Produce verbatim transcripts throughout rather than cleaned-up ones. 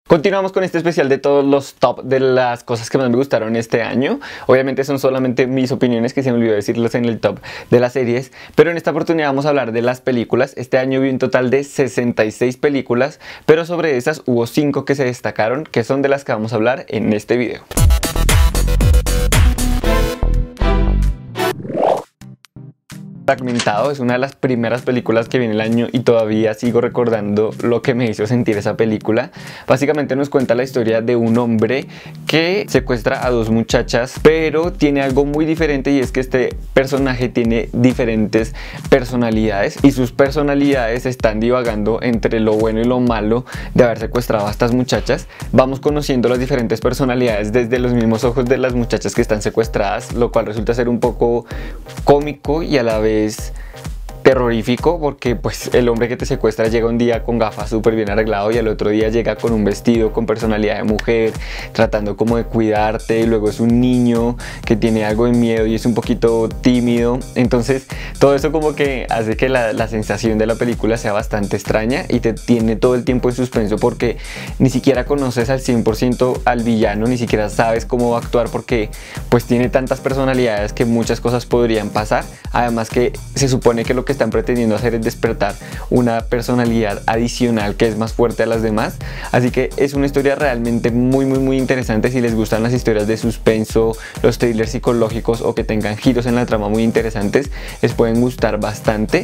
Continuamos con este especial de todos los top de las cosas que más me gustaron este año. Obviamente son solamente mis opiniones, que se me olvidó decirlas en el top de las series, pero en esta oportunidad vamos a hablar de las películas. Este año vi un total de sesenta y seis películas, pero sobre esas hubo cinco que se destacaron, que son de las que vamos a hablar en este video. Fragmentado es una de las primeras películas que vi en el año y todavía sigo recordando lo que me hizo sentir esa película. Básicamente nos cuenta la historia de un hombre que secuestra a dos muchachas, pero tiene algo muy diferente, y es que este personaje tiene diferentes personalidades y sus personalidades están divagando entre lo bueno y lo malo de haber secuestrado a estas muchachas. Vamos conociendo las diferentes personalidades desde los mismos ojos de las muchachas que están secuestradas, lo cual resulta ser un poco cómico y a la vez es terrorífico, porque pues el hombre que te secuestra llega un día con gafas súper bien arreglado y al otro día llega con un vestido con personalidad de mujer, tratando como de cuidarte, y luego es un niño que tiene algo de miedo y es un poquito tímido. Entonces todo eso como que hace que la, la sensación de la película sea bastante extraña y te tiene todo el tiempo en suspenso, porque ni siquiera conoces al cien por ciento al villano, ni siquiera sabes cómo va a actuar, porque pues tiene tantas personalidades que muchas cosas podrían pasar. Además que se supone que lo que están pretendiendo hacer es despertar una personalidad adicional que es más fuerte a las demás. Así que es una historia realmente muy muy muy interesante. Si les gustan las historias de suspenso, los thrillers psicológicos o que tengan giros en la trama muy interesantes, les pueden gustar bastante.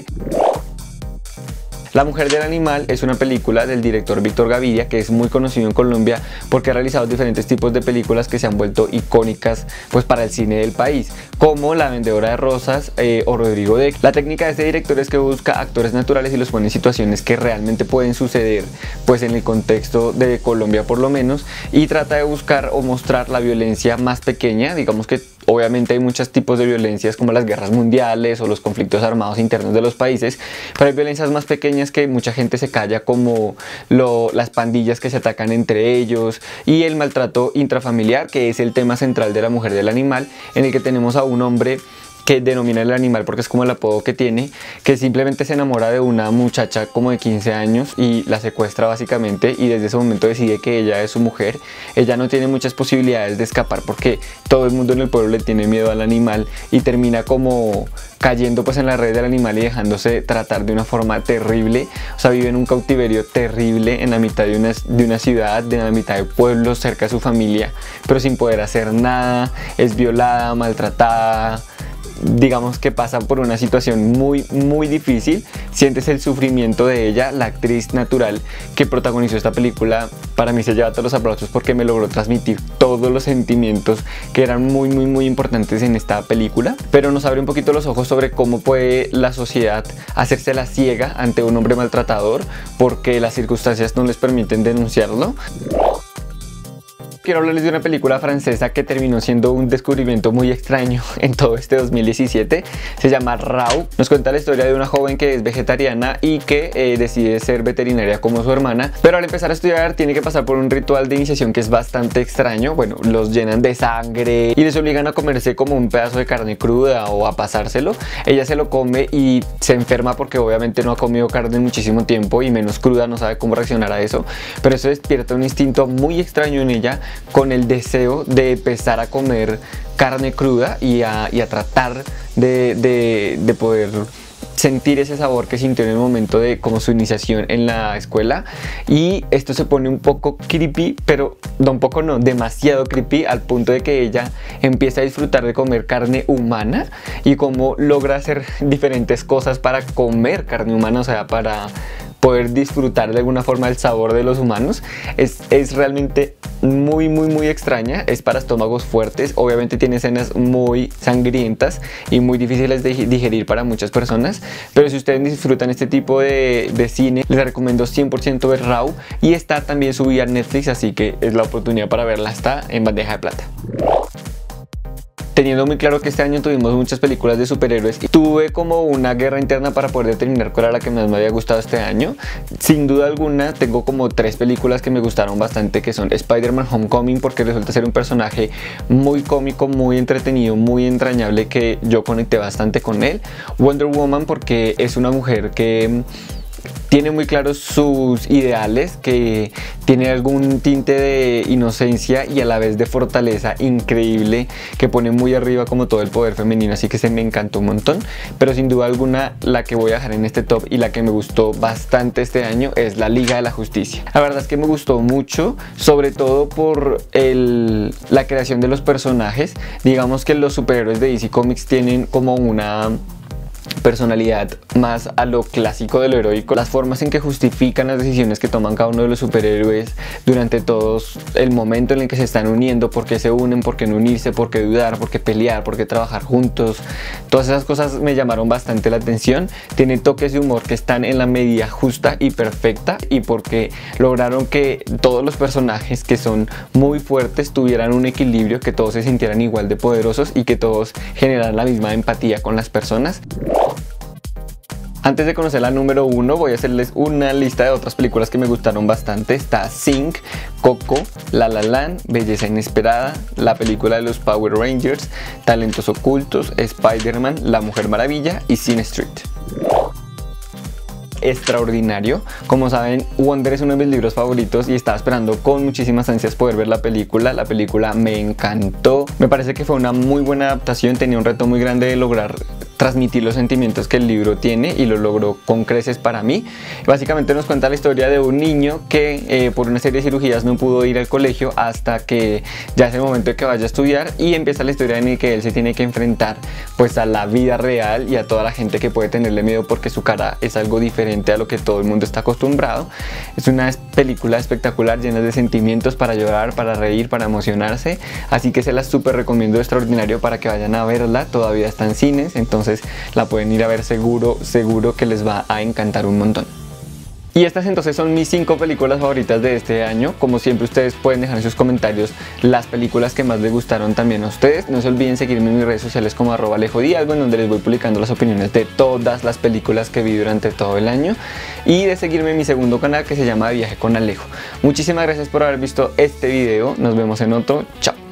La mujer del animal es una película del director Víctor Gaviria, que es muy conocido en Colombia porque ha realizado diferentes tipos de películas que se han vuelto icónicas pues para el cine del país, como La vendedora de rosas eh, o Rodrigo de. La técnica de este director es que busca actores naturales y los pone en situaciones que realmente pueden suceder pues en el contexto de Colombia por lo menos, y trata de buscar o mostrar la violencia más pequeña. Digamos que obviamente hay muchos tipos de violencias como las guerras mundiales o los conflictos armados internos de los países, pero hay violencias más pequeñas que mucha gente se calla, como lo, las pandillas que se atacan entre ellos, y el maltrato intrafamiliar, que es el tema central de La mujer del animal, en el que tenemos a un hombre que denomina el animal porque es como el apodo que tiene, que simplemente se enamora de una muchacha como de quince años y la secuestra básicamente, y desde ese momento decide que ella es su mujer. Ella no tiene muchas posibilidades de escapar porque todo el mundo en el pueblo le tiene miedo al animal, y termina como cayendo pues en la red del animal y dejándose tratar de una forma terrible. O sea, vive en un cautiverio terrible en la mitad de una, de una ciudad, de la mitad de pueblo, cerca de su familia, pero sin poder hacer nada. Es violada, maltratada. Digamos que pasa por una situación muy muy difícil. Sientes el sufrimiento de ella. La actriz natural que protagonizó esta película para mí se lleva todos los aplausos porque me logró transmitir todos los sentimientos que eran muy muy muy importantes en esta película, pero nos abre un poquito los ojos sobre cómo puede la sociedad hacerse la ciega ante un hombre maltratador porque las circunstancias no les permiten denunciarlo. Quiero hablarles de una película francesa que terminó siendo un descubrimiento muy extraño en todo este dos mil diecisiete. Se llama Rauw. Nos cuenta la historia de una joven que es vegetariana y que eh, decide ser veterinaria como su hermana, pero al empezar a estudiar tiene que pasar por un ritual de iniciación que es bastante extraño. Bueno, los llenan de sangre y les obligan a comerse como un pedazo de carne cruda o a pasárselo. Ella se lo come y se enferma porque obviamente no ha comido carne en muchísimo tiempo, y menos cruda, no sabe cómo reaccionar a eso, pero eso despierta un instinto muy extraño en ella, con el deseo de empezar a comer carne cruda y a, y a tratar de, de, de poder sentir ese sabor que sintió en el momento de como su iniciación en la escuela. Y esto se pone un poco creepy, pero no un poco no, demasiado creepy, al punto de que ella empieza a disfrutar de comer carne humana y cómo logra hacer diferentes cosas para comer carne humana, o sea, para poder disfrutar de alguna forma el sabor de los humanos. Es, es realmente muy muy muy extraña, es para estómagos fuertes, obviamente tiene escenas muy sangrientas y muy difíciles de digerir para muchas personas, pero si ustedes disfrutan este tipo de, de cine, les recomiendo cien por ciento ver Rauw, y está también subida a Netflix, así que es la oportunidad para verla, está en bandeja de plata. Teniendo muy claro que este año tuvimos muchas películas de superhéroes, y tuve como una guerra interna para poder determinar cuál era la que más me había gustado este año. Sin duda alguna tengo como tres películas que me gustaron bastante, que son Spider-Man Homecoming, porque resulta ser un personaje muy cómico, muy entretenido, muy entrañable, que yo conecté bastante con él. Wonder Woman, porque es una mujer que tiene muy claros sus ideales, que tiene algún tinte de inocencia y a la vez de fortaleza increíble, que pone muy arriba como todo el poder femenino, así que se me encantó un montón. Pero sin duda alguna la que voy a dejar en este top y la que me gustó bastante este año es la Liga de la Justicia. La verdad es que me gustó mucho, sobre todo por el, la creación de los personajes. Digamos que los superhéroes de D C Comics tienen como una personalidad más a lo clásico de lo heroico, las formas en que justifican las decisiones que toman cada uno de los superhéroes durante todo el momento en el que se están uniendo, por qué se unen, por qué no unirse, por qué dudar, por qué pelear, por qué trabajar juntos. Todas esas cosas me llamaron bastante la atención. Tiene toques de humor que están en la medida justa y perfecta, y porque lograron que todos los personajes que son muy fuertes tuvieran un equilibrio, que todos se sintieran igual de poderosos y que todos generaran la misma empatía con las personas. Antes de conocer la número uno, voy a hacerles una lista de otras películas que me gustaron bastante. Está Sing, Coco, La La Land, Belleza Inesperada, la película de los Power Rangers, Talentos Ocultos, Spider-Man, La Mujer Maravilla y Sin Street. Extraordinario. Como saben, Wonder es uno de mis libros favoritos y estaba esperando con muchísimas ansias poder ver la película. La película me encantó. Me parece que fue una muy buena adaptación. Tenía un reto muy grande de lograr transmitir los sentimientos que el libro tiene y lo logró con creces para mí. Básicamente nos cuenta la historia de un niño que eh, por una serie de cirugías no pudo ir al colegio hasta que ya es el momento de que vaya a estudiar, y empieza la historia en la que él se tiene que enfrentar pues a la vida real y a toda la gente que puede tenerle miedo porque su cara es algo diferente a lo que todo el mundo está acostumbrado. Es una película espectacular, llena de sentimientos para llorar, para reír, para emocionarse, así que se la súper recomiendo. Extraordinario para que vayan a verla. Todavía está en cines, entonces Entonces la pueden ir a ver seguro, seguro que les va a encantar un montón. Y estas entonces son mis cinco películas favoritas de este año. Como siempre, ustedes pueden dejar en sus comentarios las películas que más les gustaron también a ustedes. No se olviden seguirme en mis redes sociales como arroba Alejo Díaz, en donde les voy publicando las opiniones de todas las películas que vi durante todo el año. Y de seguirme en mi segundo canal que se llama Viaje con Alejo. Muchísimas gracias por haber visto este video. Nos vemos en otro. Chao.